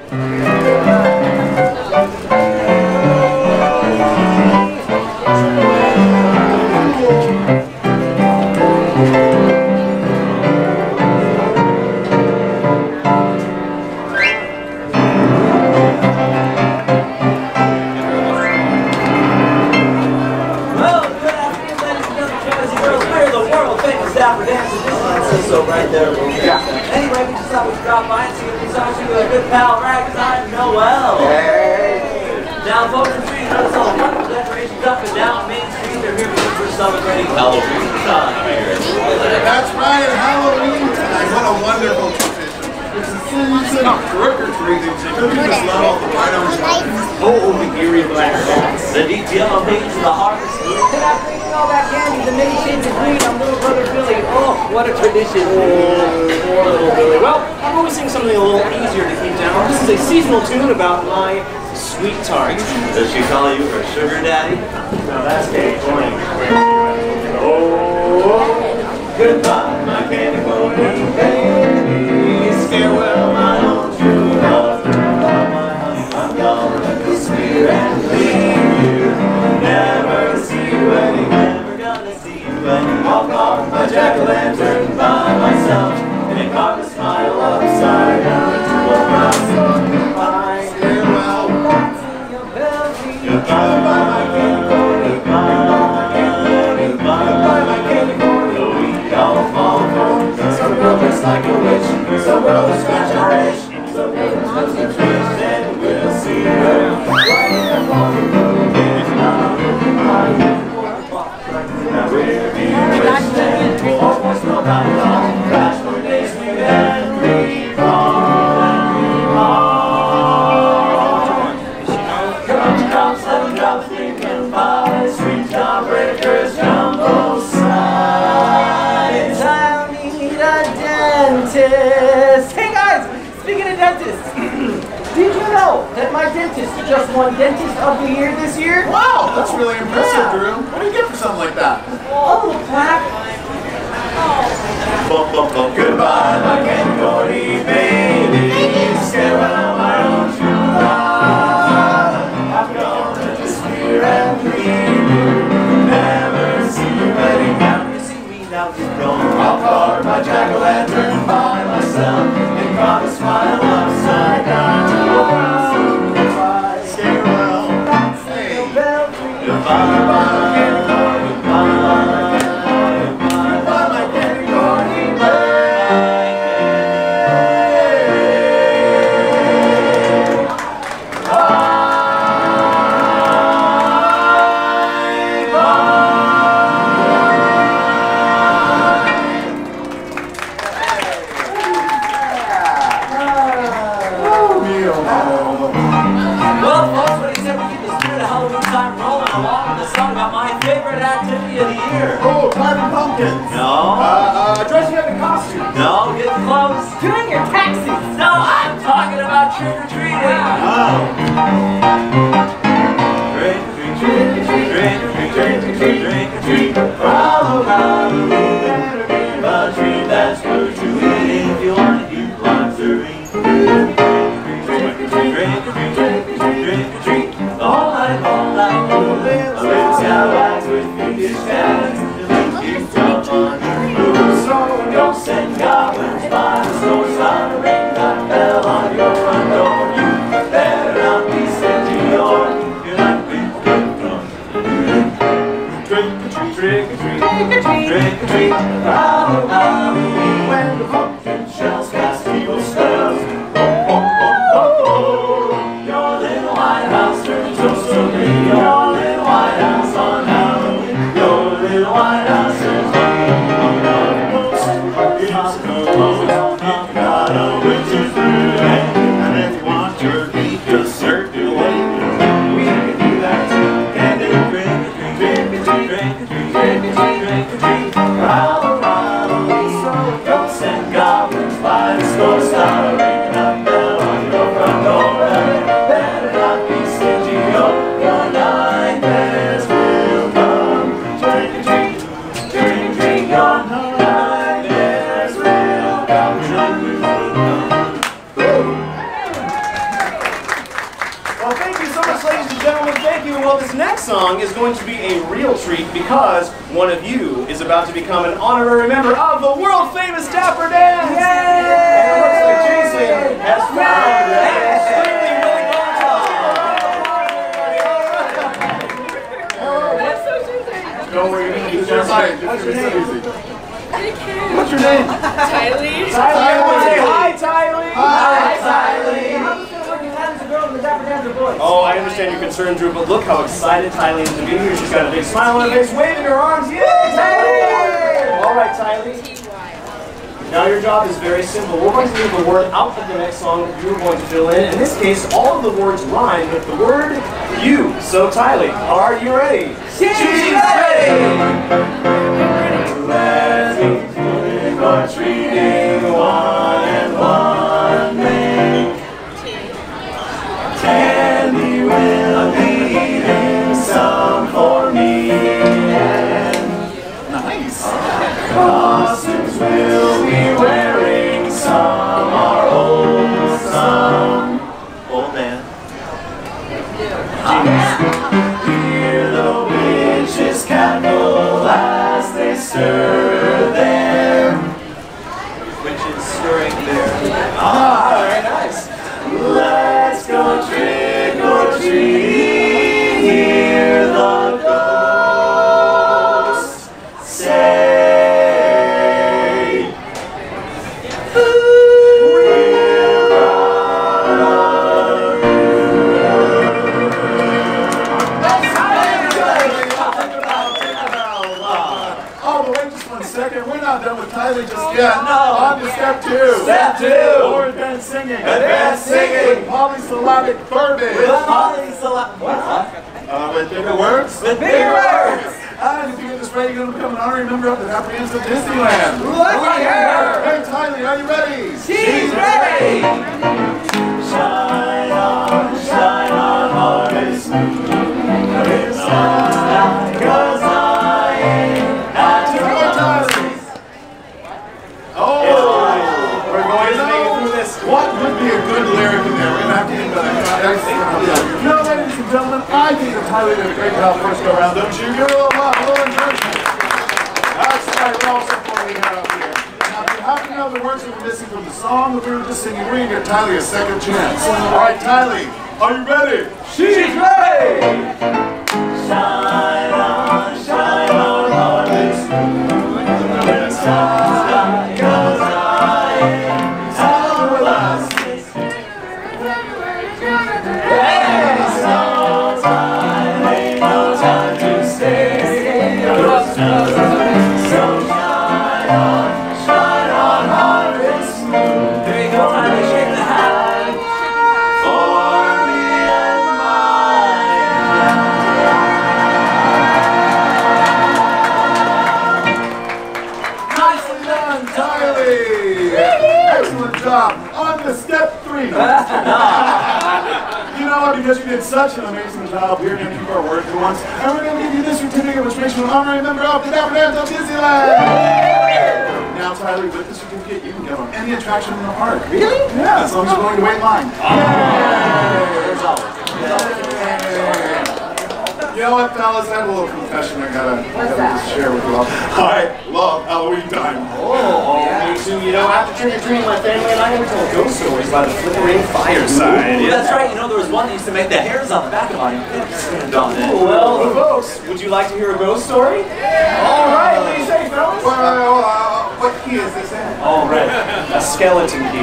Dapper Dans at Disneyland says so right there. Yeah. Anyway, we just thought we'd drop by and see if we saw you with a good pal, Ragtime Noel. Hey! Now, folks, I'm sure you notice all the wonderful decorations up and down Main Street. They're here because we're celebrating Halloween time here. That's right, Halloween time. What a wonderful tradition. It's a season of trick-or-treating. Could we just let all the rhinos Oh, the eerie black cats. The deep yellow pages of the harvest moon. They're not bringing all that candy, the many shades of green on little brother Billy. Oh, what a tradition. Poor little Billy. Well, I'm going to sing something a little easier to keep down. This is a seasonal tune about my sweet tart. Does she call you her sugar daddy? Now that's a point. Oh, goodbye, my candy coating baby. Farewell, my own true love. Goodbye, my honey, I'm gonna kiss you and leave you. Never see you any, never gonna see you any. Walk off my jack-o'-lantern by myself and carve a smile upside down to a brown. Goodbye, farewell. Goodbye, my candy coating. Goodbye, my candy coating. Though we all fall for some girl just like a witch. Some girl will scratch our itch. Some girl will touch the twitch. And we'll see her right in the morning. Now we're being rich and almost no time long. Flash for days we had reborn. Gumdrops, 7 drops, thinking pie. Sweet jawbreakers, jumbo sides. I need a dentist. Hey guys, speaking of dentists, did you know that my dentist just won Dentist of the Year this year? Wow, that's really impressive, Drew. What do you get for something like that? A little plaque. Goodbye, my candy coating baby. Farewell, my own true love. I'm gonna disappear and leave you. Never see you any. Now you see me, now you're gone. I'll carve my jack-o'-lantern by myself and carve a smile upside down to a brown. Goodbye, farewell. Goodbye, goodbye, my candy coating. Goodbye, my candy coating baby. Well, folks, what do you say we keep the spirit of Halloween time rolling along with a song about my favorite activity of the year? Oh, climbing pumpkins. No. Dressing up in costumes. No, get close. Doing your taxes. No, I'm talking about trick-or-treating. Oh. Trick or treat, trick or treat, trick or treat, trick or treat, trick or treat. Follow Halloween, a treat that's good to eat. If you want it, you climb the ring. Trick or treat, trick or treat, trick or treat, trick or treat. The whole night long, a little skylights with fiendish hands. You jump on your moves, so don't send goblins by the store. Start a ring that bell on your front door. You better not be stingy or much, ladies and gentlemen. Thank you. Well, this next song is going to be a real treat because one of you is about to become an honorary member of the world-famous Dapper Dans. Yay! And it looks like Jason has found an extremely willing volunteer. Don't worry, you're going to What's your name? What's your name? Tylee. Tylee. Say hi, Tylee. Hi, Tylee. Oh, I understand your concern, Drew, but look how excited Tylee is to be here. She's got a big smile on her face, waving her arms. Yay, Tylee! All right, Tylee. Now your job is very simple. We're going to leave a word out of the next song that you're going to fill in. In this case, all of the words rhyme with the word you. So, Tylee, are you ready? She's ready! Let's go trick or treating, one and one make. Candy will be eating some for me, and nice. Costumes will be wearing, some are old, some old man. Hear the witches cackle as they stir their witches stirring their. Very nice. Let's go trick or treating, hear the ghosts say. We're not done with Tylee just yet. On to step two. Step two. More advanced singing. Advanced singing. With polysyllabic verbiage. With polysyllabic. With bigger words. With bigger words. And if you get this right, you're going to become an honorary member of the Dapper Dans of Disneyland. Look at her. Hey, Tylee, are you ready? She's ready. Shine on, harvest moon. It's not because I ain't had to go. We're going to make it through this. What would be a good lyric in there? We're going to have to think about it. You know, ladies and gentlemen, I think that Tylee did a great job first go around, don't you? Give her a little encouragement. That's right, we're all supporting her up here. Now, if you happen to know the words that were missing from the song that we were just singing, we're going to give Tylee a second chance. All right, Tylee, are you ready? She's ready! Shine on, harvest moon. It's not because I ain't had to last. Ain't no time to stay. So shine on, harvest moon. There you go, Tylee, shake the hand for me and mine. Nicely done, Tylee! Excellent job. On to step three. You know what? Because you did such an amazing job, we're going to keep our word for once, and we're going to give you this certificate which makes you an honorary member of the Dapper Dans of Disneyland. Now, Tylee, with this certificate, you can go on any attraction in the park. Really? Yeah, as long as you're willing to wait in line. You know what, fellas? I have a little confession I gotta share with you all. I love Halloween time. Oh, me too. You know, after trick-or-treating, my family and I never told ghost stories by the flickering fireside. That's right. You know, there was one that used to make the hairs on the back of my neck stand on it. Well, folks, would you like to hear a ghost story? All right, what do you say, fellas? What key is this in? All right, a skeleton key.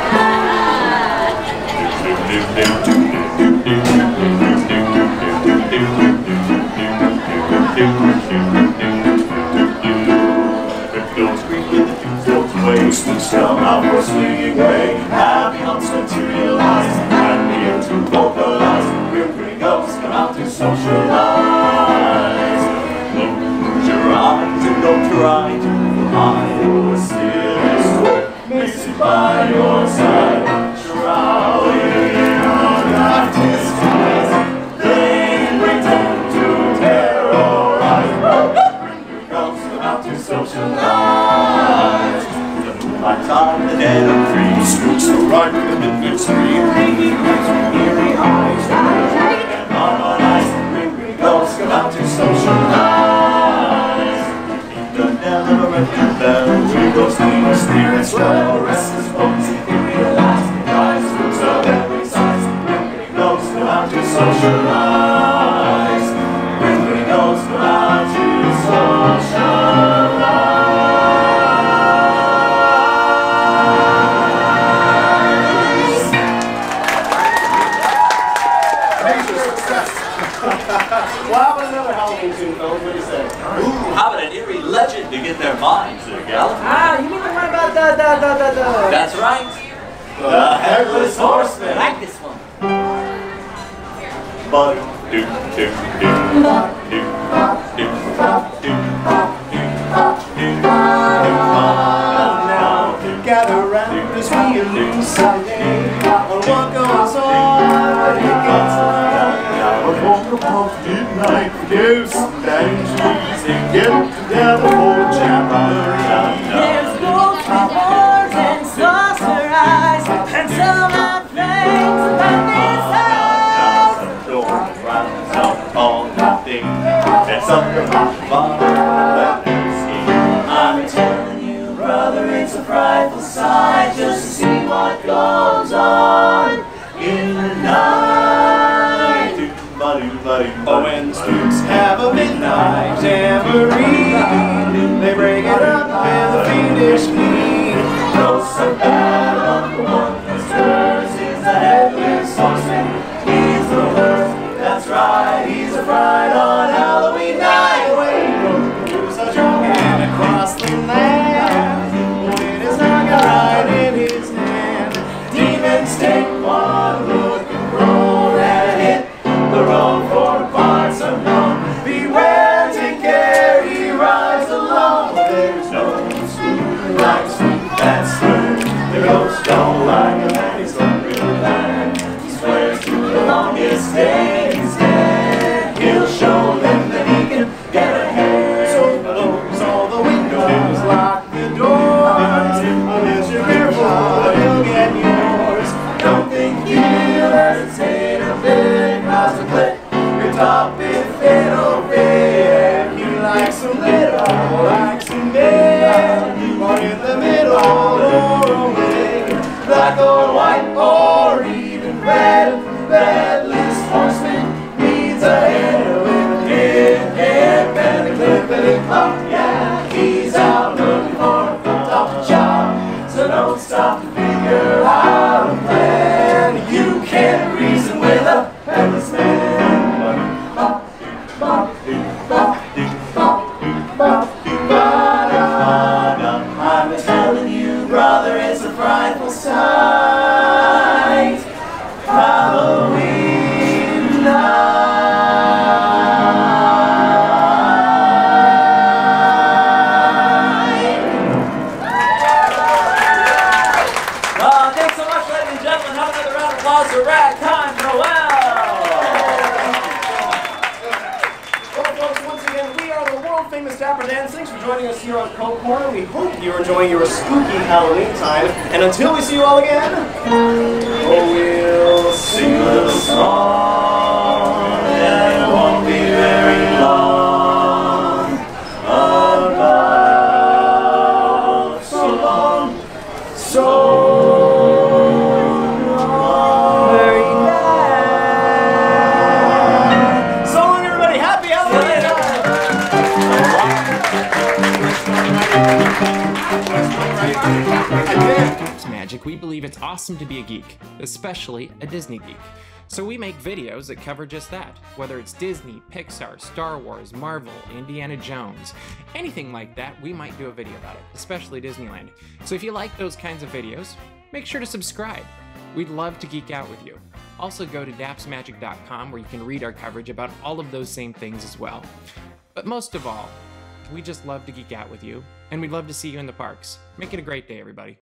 Switch down our swinging way. Happy humps materialize and begin to vocalize. We're pretty ghosts come out to socialize. Close your eyes and don't try to hide. The stillest work may sit by your side. Shrouded in a dark disguise, they pretend to terrorize. We're ghosts come out to socialize. Lights on the dead of trees, spooks arrive with a midnight scream. Making eyes with eerie eyes, spirits well, rest his bones, he realized the guys groups of every size. When he knows how to socialize. When he knows how to socialize. Major success. Well, how about another Halloween tune, fellas? What do you say? Ooh, how about an eerie legend to get their minds together? Ah, you mean the one about the... That's right. The Headless Horseman. Like this one. Now, gather round as we elucidate on what goes on when it gets light. We're going to pump midnight for ghosts and banshees and get together for a jamboree. There's ghosts, rewards, and saucer eyes, and some odd things about this house. I'm telling you, brother, it's a frightful sight just to see what goes on in the night. Oh, when spooks have a midnight jamboree, they bring it up with a fiendish glee. Ghosts are bad, but the one who stirs is the Headless Horseman. He's the worst, that's right, he's a fright on Halloween night. When goes a jogging across the land, with his nugget right in his hand. Demons take one look and roll and hit the road for parts unknown. Beware, take care, he rides alone. There's no spook like spook that's smooth. The ghosts don't like him and he's hungry for land. He swears to the longest day he's dead. He'll show them that he can get ahead. So close all the windows, lock the doors. Unless you're careful, he'll get yours. Don't think he'll hesitate a bit. Cause to click your top if it'll fit. He likes a little, likes a bit, or in the middle, or away. Black or white or even red, the Headless Horseman needs a head with a hip and a clippity clop. Yeah, he's out looking for a top job, so don't stop to figure out a plan. You can't reason with a Headless Man. I'm telling you, brother, it's a frightful sight. Halloween night. Thanks so much, ladies and gentlemen. Have another round of applause for Ragtime Noel. Well, folks, once again, we are the world-famous Dapper Dans. Thanks for joining us here on Coke Corner. We hope you're enjoying your spooky Halloween time. And until we see you all again, we'll Sing a little song, and it won't be very long. About so long, so very nice. So long, everybody. Happy Halloween It's magic. We believe it's awesome to be a geek, especially a Disney geek. So we make videos that cover just that, whether it's Disney, Pixar, Star Wars, Marvel, Indiana Jones, anything like that, we might do a video about it, especially Disneyland. So if you like those kinds of videos, make sure to subscribe. We'd love to geek out with you. Also go to dapsmagic.com where you can read our coverage about all of those same things as well. But most of all, we just love to geek out with you, and we'd love to see you in the parks. Make it a great day, everybody.